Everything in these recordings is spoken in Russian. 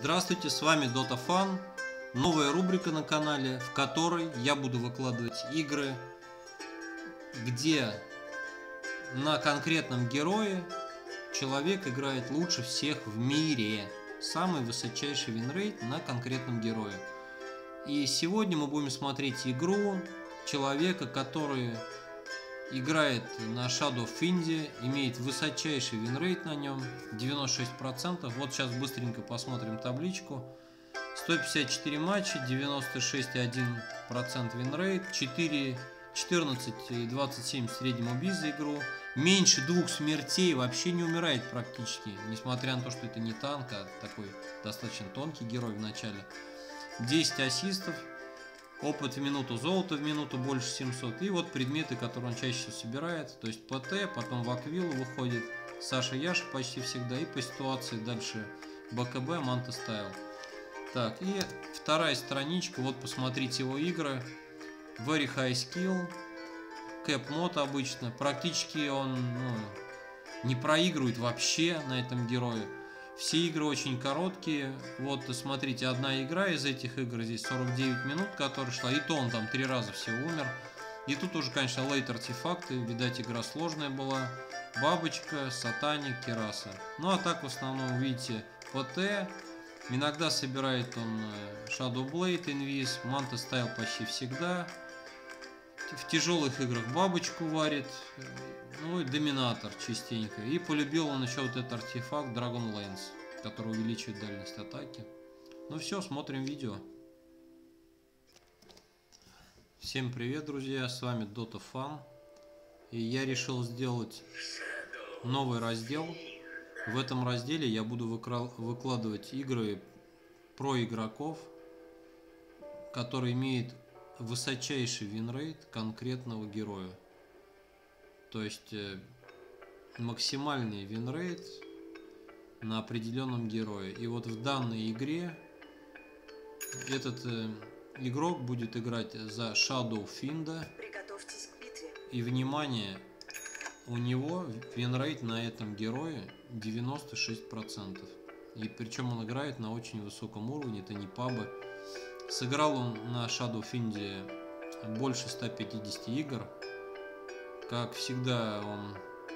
Здравствуйте, с вами DotaFun, новая рубрика на канале, в которой я буду выкладывать игры, где на конкретном герое человек играет лучше всех в мире. Самый высочайший винрейт на конкретном герое. И сегодня мы будем смотреть игру человека, который играет на Shadow of India, имеет высочайший винрейт на нем, 96%. Вот сейчас быстренько посмотрим табличку. 154 матча, 96,1% винрейт, 14,27 в среднем убийц за игру. Меньше 2 смертей, вообще не умирает практически, несмотря на то, что это не танк, а такой достаточно тонкий герой в начале. 10 ассистов. Опыт в минуту, золото в минуту больше 700. И вот предметы, которые он чаще всего собирает. То есть ПТ, потом в Аквилу выходит Саша Яша почти всегда. И по ситуации дальше БКБ, Манта Стайл. Так, и вторая страничка. Вот посмотрите его игры. Very High Skill. Кэп мод обычно. Практически он не проигрывает вообще на этом герое. Все игры очень короткие. Вот, смотрите, одна игра из этих игр, здесь 49 минут, которая шла, и то он там 3 раза всего умер. И тут уже, конечно, лейт артефакты, видать, игра сложная была. Бабочка, Сатаник, Кераса. Ну, а так, в основном, видите, ПТ. Иногда собирает он Shadow Blade, Инвиз, Манта Стайл почти всегда. В тяжелых играх бабочку варит. Ну и доминатор частенько. И полюбил он еще вот этот артефакт Dragon Lance, который увеличивает дальность атаки. Ну все, смотрим видео. Всем привет, друзья, с вами DotaFun. И я решил сделать новый раздел. В этом разделе я буду выкладывать игры про игроков, которые имеют высочайший винрейт конкретного героя. То есть максимальный винрейт на определенном герое. И вот в данной игре этот игрок будет играть за Shadow of India. Приготовьтесь к битве. И внимание, у него винрейт на этом герое 96%. И причем он играет на очень высоком уровне, это не пабы. Сыграл он на Shadow of India больше 150 игр. Как всегда, он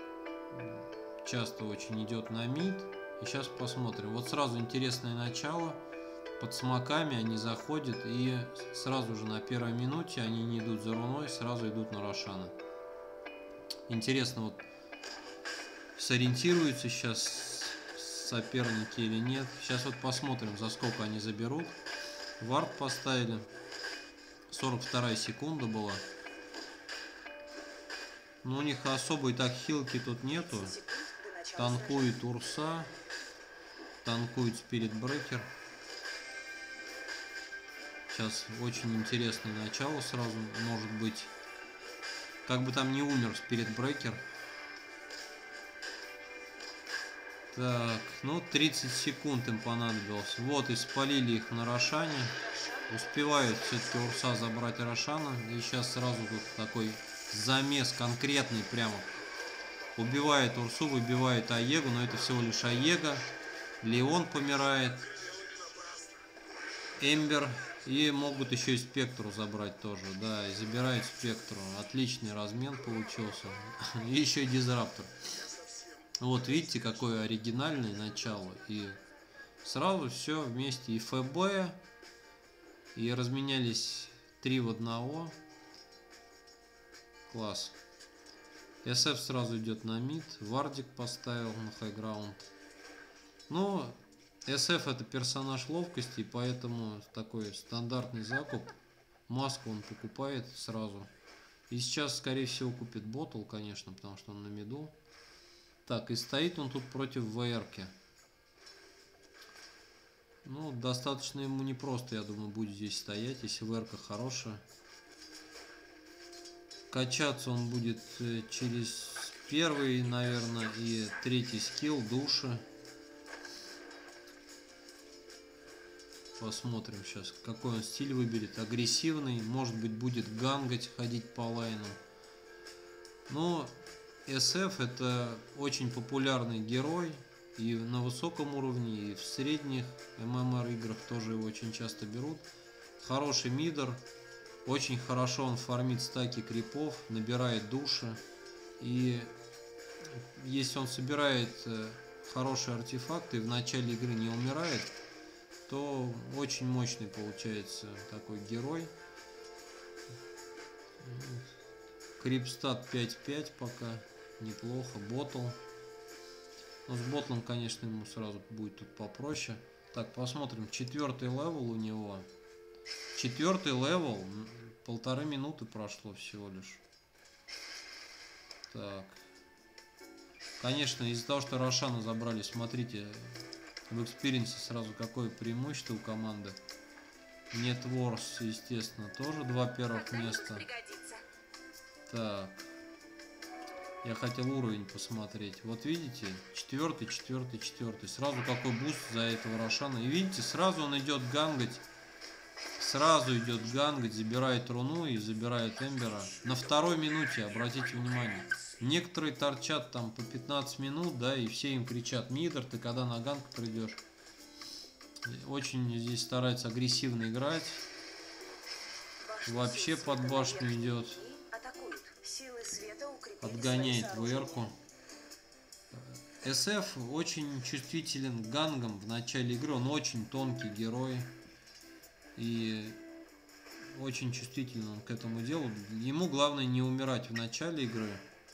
часто очень идет на мид. И сейчас посмотрим. Вот сразу интересное начало. Под смоками они заходят. И сразу же на первой минуте они не идут за руной, сразу идут на Рошана. Интересно, вот сориентируются сейчас соперники или нет. Сейчас вот посмотрим, за сколько они заберут. Варп поставили. 42 секунда была. Но у них особой так хилки тут нету. Танкует Урса. Танкует Спирит Брекер. Сейчас очень интересное начало сразу может быть. Как бы там не умер Спирит Брекер. Так, ну 30 секунд им понадобилось. Вот, и спалили их на Рошане. Успевают все-таки Урса забрать Рошана. И сейчас сразу тут такой замес конкретный прямо. Убивает Урсу, выбивает Аегу, но это всего лишь Аега. Леон помирает. Эмбер. И могут еще и Спектру забрать тоже. Да, и забирают Спектру. Отличный размен получился. И еще и Дизраптор. Вот видите, какое оригинальное начало. И сразу все вместе. И ФБ. И разменялись 3 в 1. Класс. СФ сразу идет на мид. Вардик поставил на хайграунд. Но СФ это персонаж ловкости, поэтому такой стандартный закуп. Маску он покупает сразу. И сейчас, скорее всего, купит ботл, конечно, потому что он на миду. Так, и стоит он тут против ВРки. Ну, достаточно ему непросто, я думаю, будет здесь стоять, если ВРка хорошая. Качаться он будет через первый, наверное, и третий скилл, души. Посмотрим сейчас, какой он стиль выберет. Агрессивный, может быть, будет гангать, ходить по лайну. Но SF это очень популярный герой. и на высоком уровне, и в средних ММР играх тоже его очень часто берут. Хороший мидер, очень хорошо он фармит стаки крипов, набирает души. И если он собирает хорошие артефакты и в начале игры не умирает, то очень мощный получается такой герой. Крипстат 5-5 пока, неплохо. Ботл. Но с ботлом, конечно, ему сразу будет тут попроще. Так, посмотрим. 4-й левел у него. 4-й левел. 1,5 минуты прошло всего лишь. Так. Конечно, из-за того, что Рошана забрали, смотрите, в экспириенсе сразу какое преимущество у команды. Нет Ворс, естественно, тоже 2 первых места. Так. Я хотел уровень посмотреть. Вот видите, 4-й, 4-й, 4-й. Сразу какой буст за этого Рошана. И видите, сразу он идет гангать. Сразу идет гангать, забирает руну и забирает Эмбера. На 2-й минуте, обратите внимание. Некоторые торчат там по 15 минут, да, и все им кричат: мидер, ты когда на ганг придешь? Очень здесь старается агрессивно играть. Вообще под башню идет. Подгоняет ВР-ку. СФ очень чувствителен к гангам в начале игры. Он очень тонкий герой. И очень чувствителен он к этому делу. Ему главное не умирать в начале игры.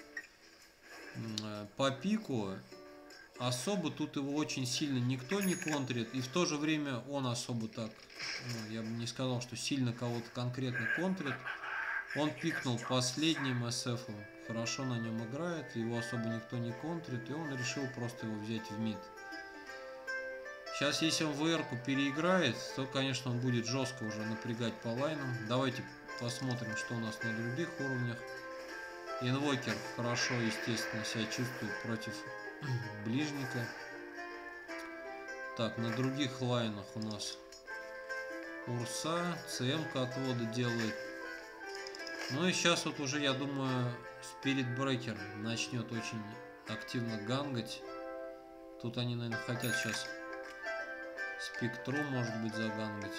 По пику особо тут его очень сильно никто не контрит. И в то же время он особо так, я бы не сказал, что сильно кого-то конкретно контрит. Он пикнул последним СФом. Хорошо на нем играет. Его особо никто не контрит. И он решил просто его взять в мид. Сейчас, если он ВР-ку переиграет, то, конечно, он будет жестко уже напрягать по лайнам. Давайте посмотрим, что у нас на других уровнях. Инвокер хорошо, естественно, себя чувствует против ближника. Так, на других лайнах у нас Урса, ЦМ-ка отводы делает. Ну и сейчас вот уже, я думаю, Spirit Breaker начнет очень активно гангать. Тут они, наверное, хотят сейчас Спектру, может быть, загангать.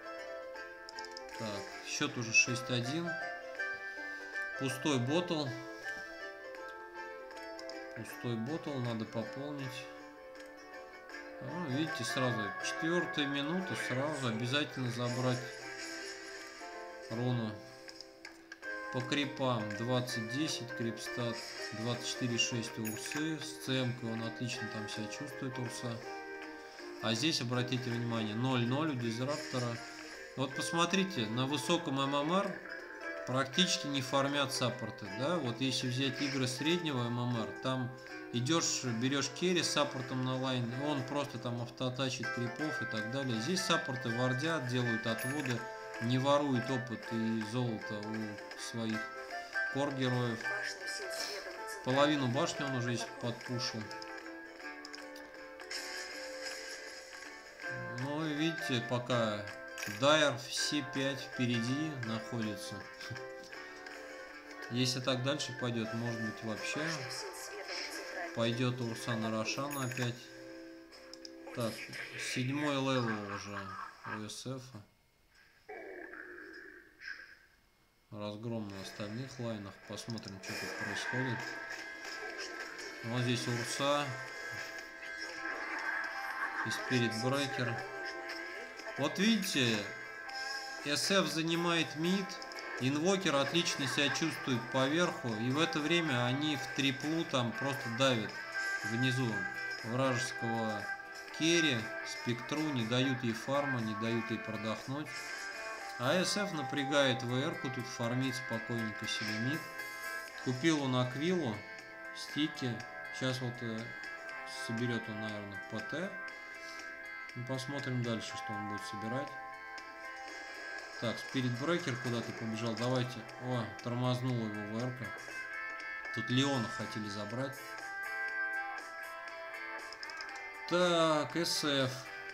Так, счет уже 6-1. Пустой ботл. Пустой ботл, надо пополнить. Видите, сразу 4-я минута, сразу обязательно забрать руну. По крипам 20-10 крипстат, 24-6 Урсы. С ЦМ-кой он отлично там себя чувствует, Урса. А здесь, обратите внимание, 0-0 у Дизраптора. Вот посмотрите, на высоком ММР практически не фармят саппорты, да? Вот если взять игры среднего ММР, там идешь, берешь керри с саппортом на лайн, он просто там автоатачит крипов и так далее. Здесь саппорты вардят, делают отводы, не воруют опыт и золото у своих кор-героев. Половину башни он уже здесь подпушил. Ну и видите, пока Дайер все 5 впереди находится. Если так дальше пойдет, может быть, вообще пойдет Урса на Рошана опять. Так, 7-й левел уже у СФ. Разгром на остальных лайнах. Посмотрим, что тут происходит. Вот здесь Урса и Spirit Breaker. Вот видите, СФ занимает мид. Инвокер отлично себя чувствует поверху. И в это время они в триплу там просто давят внизу вражеского керри, Спектру, не дают ей фарма, не дают ей продохнуть. А СФ напрягает ВР-ку, тут фармит спокойненько себе мид. Купил он Аквилу, стики. Сейчас вот соберет он, наверное, ПТ. И посмотрим дальше, что он будет собирать. Так, Spirit Breaker куда-то побежал. Давайте. О, тормознул его ВР-ка. Тут Леона хотели забрать. Так, СФ.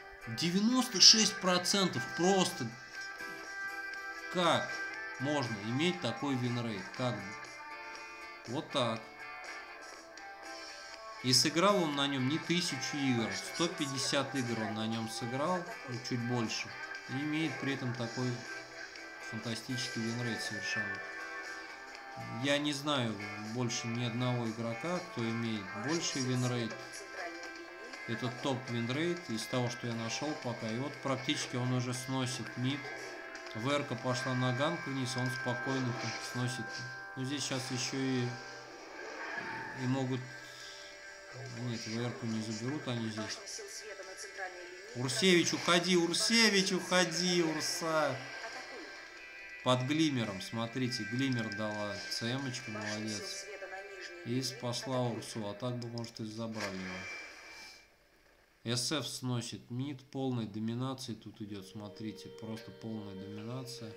96% просто. Как можно иметь такой винрейт? Как? Вот так. И сыграл он на нем не 1000 игр, 150 игр он на нем сыграл, чуть больше. И имеет при этом такой фантастический винрейт совершенно. Я не знаю больше ни одного игрока, кто имеет больший винрейт. Это топ винрейт из того, что я нашел пока. И вот практически он уже сносит мид. ВР-ка пошла на ганг вниз, он спокойно сносит. Но здесь сейчас еще и могут... Нет, ВР-ку не заберут они здесь. Урсевич, уходи, Урсевич, уходи, Урса. Под глимером, смотрите, глимер дала ЦМ-очку, молодец. И спасла Урсу, а так бы, может, и забрали его. СФ сносит мид, полной доминации тут идет, смотрите, просто полная доминация.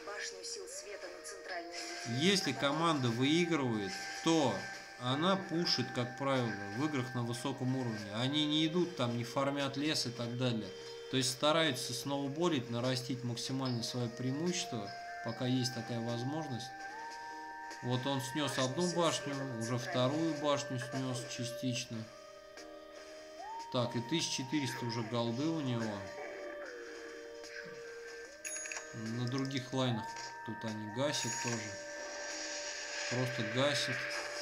Если команда выигрывает, то она пушит, как правило, в играх на высоком уровне. Они не идут там, не фармят лес и так далее. То есть стараются сноуболить, нарастить максимально свое преимущество, пока есть такая возможность. Вот он снес одну башню, уже вторую башню снес частично. Так, и 1400 уже голды у него. На других лайнах тут они гасят тоже. Просто гасят.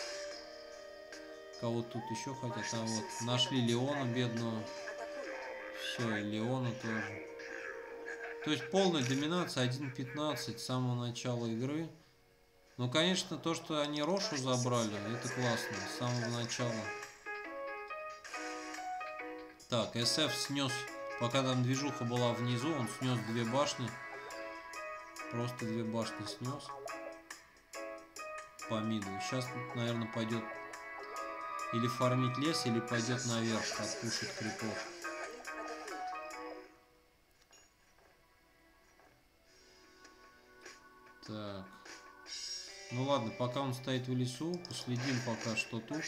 Кого тут еще хотят? А вот нашли Леона бедного. Все, и Леона тоже. То есть полная доминация 1.15 с самого начала игры. Ну, конечно, то, что они Рошу забрали, это классно. С самого начала. Так, СФ снес, пока там движуха была внизу, он снес 2 башни. Просто 2 башни снес. По миду. Сейчас, наверное, пойдет или фармить лес, или пойдет наверх, отпушит крипов. Так. Ну ладно, пока он стоит в лесу, последим пока что тут.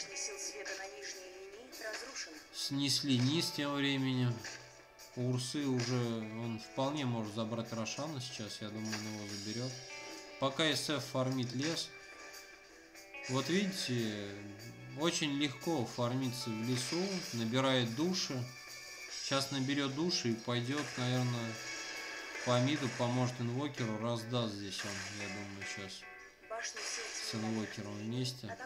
Снесли низ тем временем. У Урсы уже он вполне может забрать Рошана сейчас, я думаю, он его заберет. Пока СФ фармит лес. Вот видите, очень легко фармиться в лесу, набирает души. Сейчас наберет души и пойдет, наверное, по миду, поможет инвокеру, раздаст здесь он, я думаю, сейчас с инвокером вместе.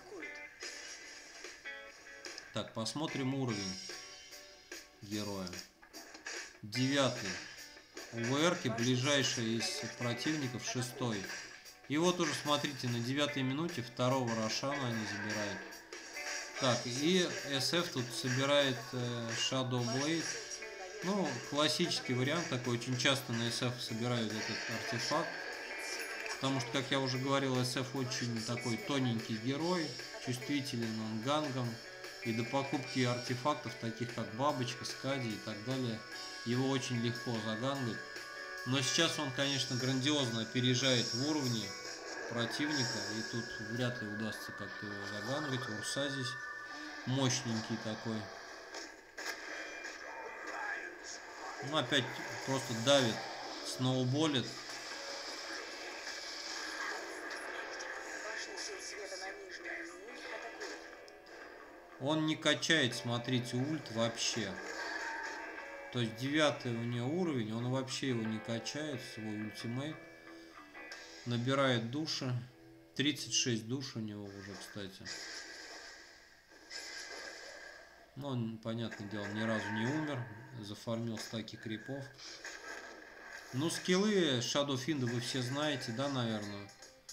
Так, посмотрим уровень героя. 9. У ВР-ки ближайший из противников 6. И вот уже смотрите, на 9-й минуте второго Рошана они забирают. Так, и СФ тут собирает Shadow Blade. Ну, классический вариант такой, очень часто на СФ собирают этот артефакт. Потому что, как я уже говорил, СФ очень такой тоненький герой, чувствителен он гангом. И до покупки артефактов, таких как бабочка, скади и так далее, его очень легко загангать. Но сейчас он, конечно, грандиозно опережает в уровне противника. И тут вряд ли удастся как-то его загангать. Урса здесь мощненький такой. Ну, опять просто давит, сноуболит. Он не качает, смотрите, ульт вообще. То есть 9-й у него уровень, он вообще его не качает, свой ультимейт. Набирает души. 36 душ у него уже, кстати. Но он, понятное дело, ни разу не умер. Зафармил стаки крипов. Ну, скиллы Shadow Fiend вы все знаете, да, наверное.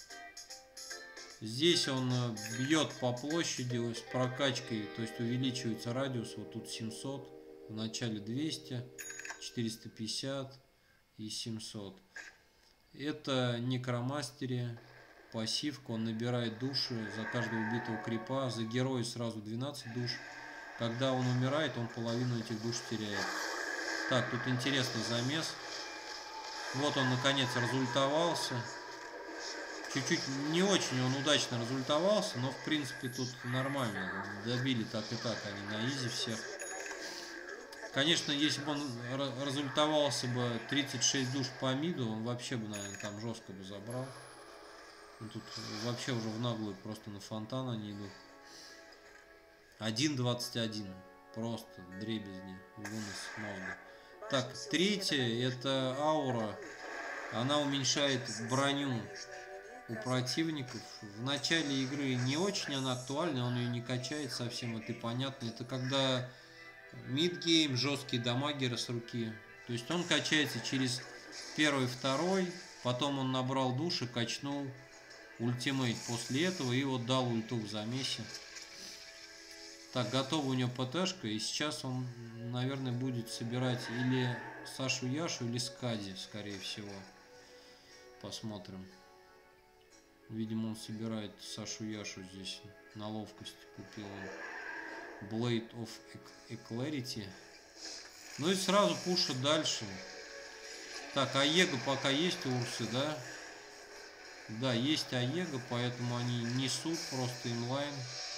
Здесь он бьет по площади с прокачкой, то есть увеличивается радиус. Вот тут 700, в начале 200, 450 и 700. Это некромастере, пассивка, он набирает души за каждого убитого крипа. За героя сразу 12 душ. Когда он умирает, он половину этих душ теряет. Так, тут интересный замес. Вот он наконец разультовался. Чуть-чуть не очень он удачно разультовался, но в принципе тут нормально. Добили так и так они на изи всех. Конечно, если бы он разультовался бы 36 душ по миду, он вообще бы, наверное, там жестко бы забрал. Но тут вообще уже в наглую просто на фонтан они идут. 1.21. Просто дребезги. Вынос мозга. Так, третье, это аура. Она уменьшает броню у противников. В начале игры не очень она актуальна, он ее не качает совсем, это и понятно. Это когда мидгейм, жесткие дамагеры с руки. То есть он качается через первый, второй, потом он набрал души, качнул ультимейт после этого и вот дал ульту в замесе. Так, готова у него ПТшка, и сейчас он, наверное, будет собирать или Сашу Яшу, или Скади, скорее всего. Посмотрим. Видимо, он собирает Сашу Яшу здесь на ловкость. Купил он Blade of Eclarity. Ну и сразу пушит дальше. Так, Аега пока есть у Урсы, да? Да, есть Аега, поэтому они несут просто инлайн.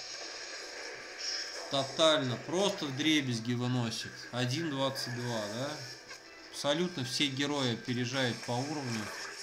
Тотально, просто вдребезги выносит. 1.22, да? Абсолютно все герои опережают по уровню.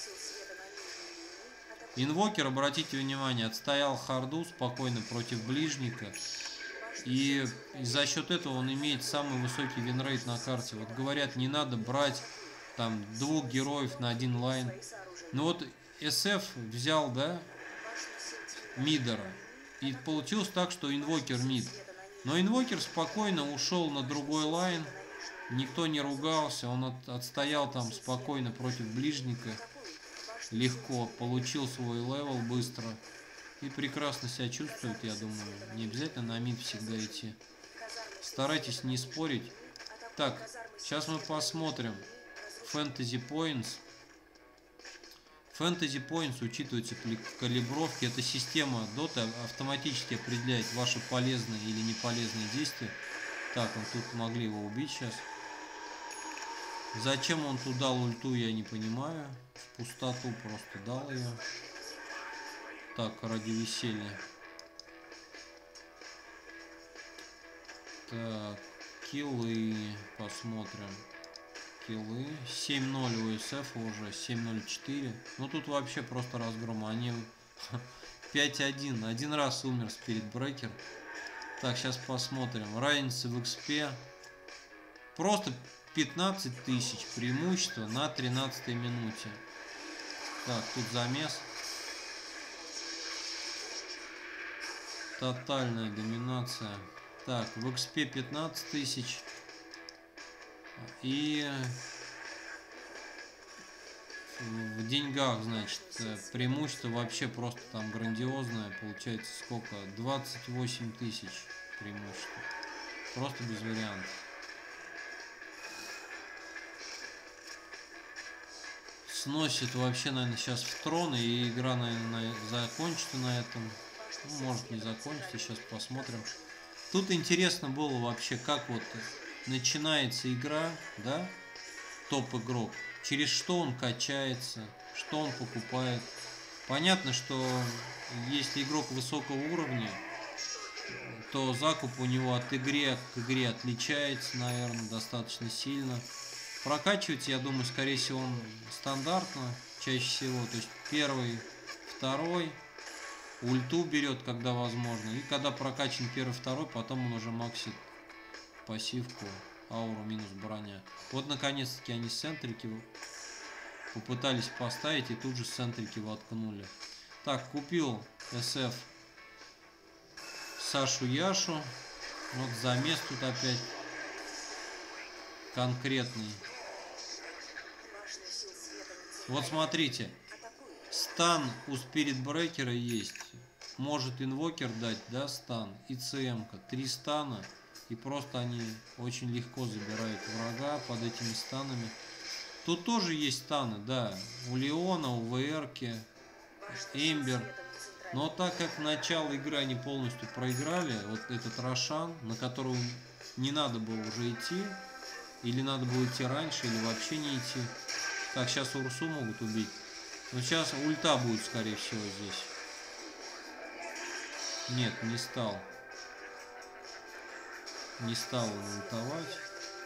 Инвокер, обратите внимание, отстоял харду спокойно против ближника. И за счет этого он имеет самый высокий винрейт на карте. Вот говорят, не надо брать там двух героев на один лайн. Ну вот SF взял, да, мидера. И получилось так, что инвокер мид. Но инвокер спокойно ушел на другой лайн. Никто не ругался. Он отстоял там спокойно против ближника. Легко. Получил свой левел быстро. И прекрасно себя чувствует, я думаю. Не обязательно на мид всегда идти. Старайтесь не спорить. Так, сейчас мы посмотрим. Fantasy Points. Fantasy Points учитывается при калибровке. Эта система Dota автоматически определяет ваши полезные или неполезные действия. Так, вот тут могли его убить сейчас. Зачем он тут дал ульту, я не понимаю. В пустоту просто дал ее. Так, ради веселья. Так, киллы. Посмотрим. Киллы. 7-0 у SF уже. 7-0-4. Ну тут вообще просто разгром. Они 5-1. Один раз умер Spirit Breaker. Так, сейчас посмотрим. Разница в XP. Просто 15 тысяч преимущества на 13 минуте. Так, тут замес. Тотальная доминация. Так, в XP 15 тысяч. И в деньгах, значит, преимущество вообще просто там грандиозное. Получается сколько? 28 тысяч преимущество. Просто без вариантов. Сносит вообще, наверное, сейчас в трон. И игра, наверное, закончится на этом. Ну, может не закончится, сейчас посмотрим. Тут интересно было вообще, как вот начинается игра, да, топ-игрок. Через что он качается, что он покупает. Понятно, что если игрок высокого уровня, то закуп у него от игры к игре отличается, наверное, достаточно сильно. Прокачивать, я думаю, скорее всего, он стандартно, чаще всего. То есть первый, второй, ульту берет, когда возможно. И когда прокачан первый, второй, потом он уже максит пассивку, ауру минус броня. Вот, наконец-таки, они центрики попытались поставить и тут же центрики воткнули. Так, купил SF Сашу Яшу. Вот замес тут опять конкретный. Вот смотрите, стан у Spirit Breaker есть. Может инвокер дать, да, стан. И ЦМ-ка. 3 стана. И просто они очень легко забирают врага под этими станами. Тут тоже есть станы, да. У Леона, у ВРки, Эмбер. Но так как начало игры они полностью проиграли, вот этот Рошан, на которого не надо было уже идти. Или надо было идти раньше, или вообще не идти. Так, сейчас Урсу могут убить. Но сейчас ульта будет, скорее всего, здесь. Нет, не стал. Не стал он ультовать.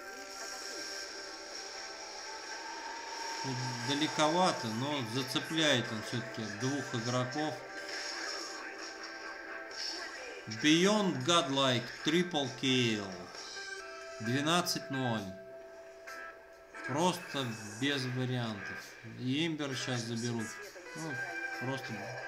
Тут далековато, но зацепляет он все-таки двух игроков. Beyond Godlike Triple Kill. 12-0. Просто без вариантов. И Эмбер сейчас заберут. Ну, просто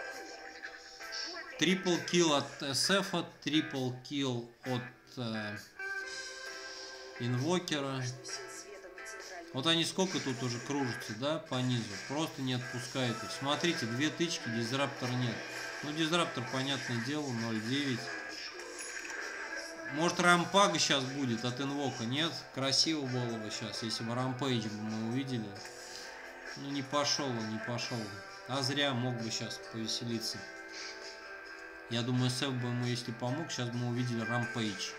трипл килл от SF, трипл килл от Инвокера. Вот они сколько тут уже кружатся, да, по низу. Просто не отпускают их. Смотрите, 2 тычки, дизраптора нет. Ну, дизраптор, понятное дело, 0.9. Может, рампага сейчас будет от инвока? Нет? Красиво было бы сейчас, если бы рампейдж бы мы увидели. Ну, не пошел он, не пошел. А зря, мог бы сейчас повеселиться. Я думаю, SF бы ему, если помог, сейчас бы мы увидели рампейдж.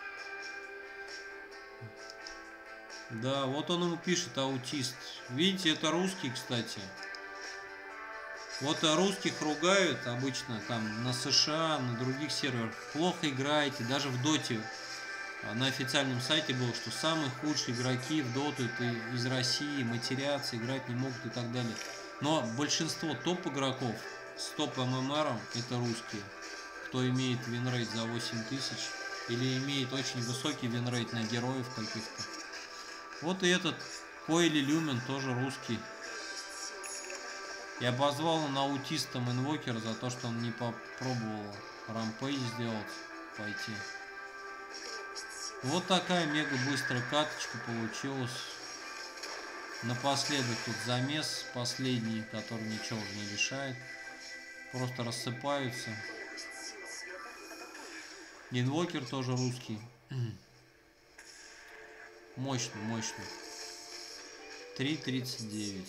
Да, вот он ему пишет, аутист. Видите, это русский, кстати. Вот русских ругают обычно там на США, на других серверах. Плохо играете, даже в доте на официальном сайте было, что самые худшие игроки в доту это из России, матерятся, играть не могут и так далее. Но большинство топ игроков с топ ММРом это русские. Кто имеет винрейт за 8000 или имеет очень высокий винрейт на героев каких-то. Вот и этот Койли Люмен тоже русский. Я обозвал он аутистом инвокера за то, что он не попробовал рампейдж сделать, пойти. Вот такая мега быстрая каточка получилась. Напоследок тут замес последний, который ничего уже не решает. Просто рассыпаются. Инвокер тоже русский. Мощный, мощный. 3.39.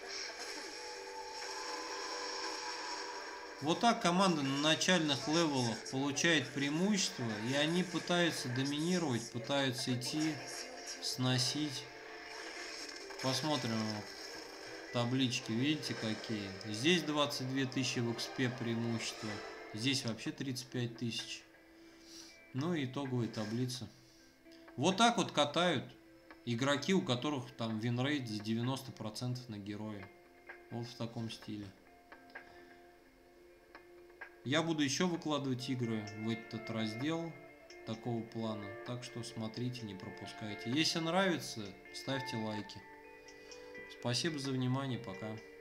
Вот так команда на начальных левелах получает преимущество, и они пытаются доминировать, пытаются идти, сносить. Посмотрим таблички, видите какие. Здесь 22 тысячи в XP преимущество, здесь вообще 35 тысяч. Ну и итоговая таблица. Вот так вот катают игроки, у которых там винрейт за 90% на героя. Вот в таком стиле. Я буду еще выкладывать игры в этот раздел такого плана. Так что смотрите, не пропускайте. Если нравится, ставьте лайки. Спасибо за внимание. Пока.